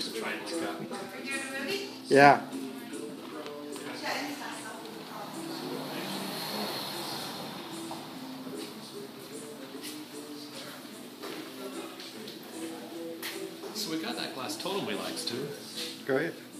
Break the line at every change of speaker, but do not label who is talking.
used to train like that.
Yeah.
So we got that glass totem we liked too.
Great.